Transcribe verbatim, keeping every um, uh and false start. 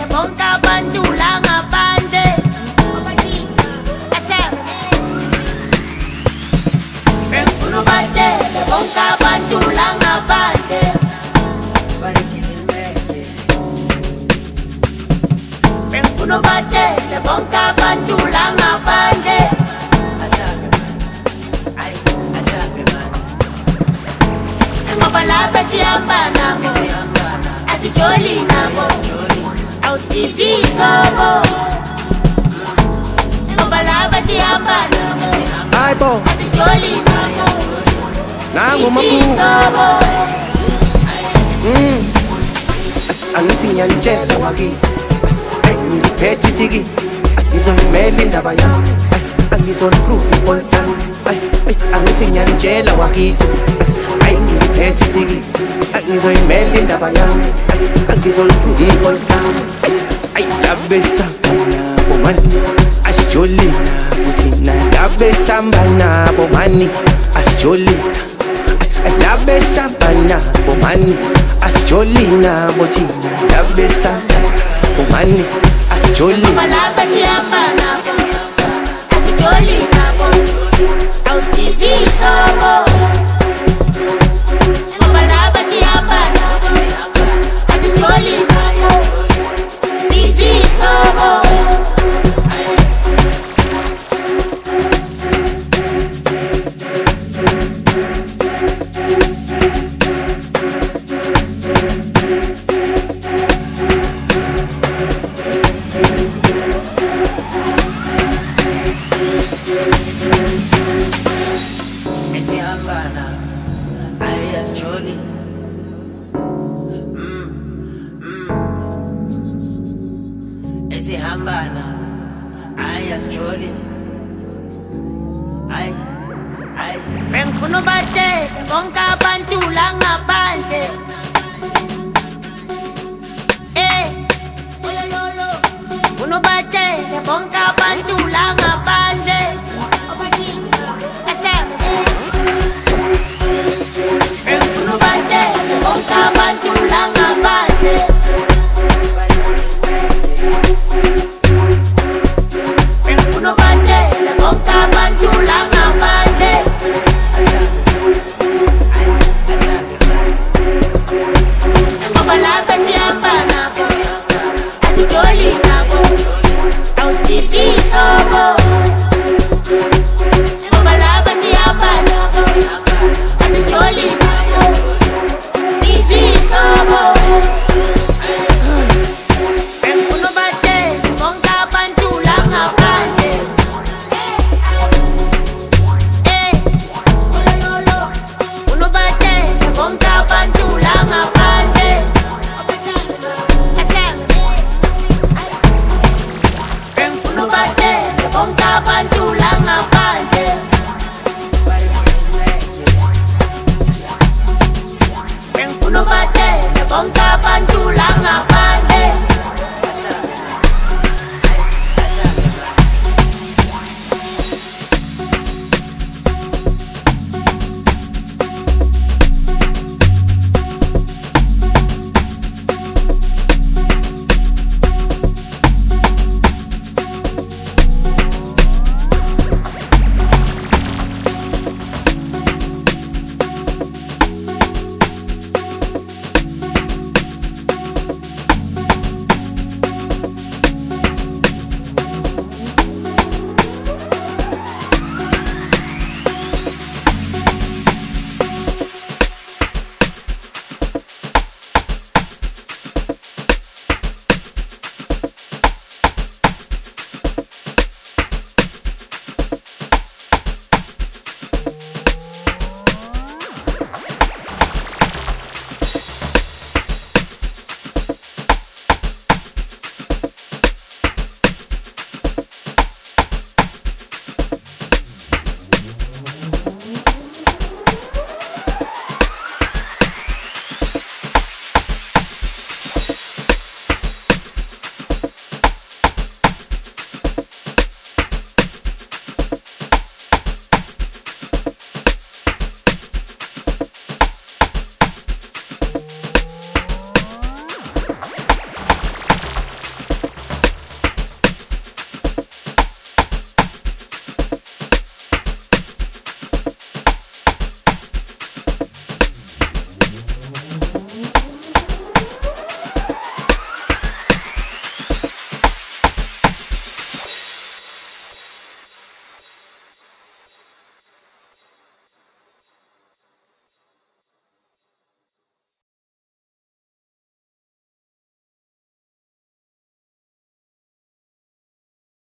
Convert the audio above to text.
bonke abantu la ngaphandle. Bengifuna ubatshele bonke abantu la ngaphandle. Bengifuna ubatshele bonke abantu la ngaphandle. Ngoba lapha sihamba nabo, asijoli nabo, awusizi inhlobo. Ngoba lapha sihamba nabo, asijoli nabo, awusizi inhlobo. Angithi ngiyantshela wakithi, ngiliphethe ithiki, ngizoyimela indaba yami, angizoliprove ipolitani. Angithi ngiyantshela wakithi, ngiliphethe ithiki, ngizoyimela indaba yami, angizoliprove ipolitani. Labe samba nabo mani, asijoli nabo thina. Labe samba nabo mani, asijoli. Labe samba nabo mani, asijoli nabo thina. Labe samba nabo mani, asijoli. Ngoba lapha sihamba nabo, asijoli nabo, awusizi inhlobo. Ngoba lapha sihamba nabo, asijoli nabo, awusizi inhlobo. Esihambana ayi asijoli. Esihambana ayi asijoli. Ay ay Bengifuna ubatshele bonke abantu la ngaphandle. Eh, ngifuna ubatshele bonke abantu la ngaphandle.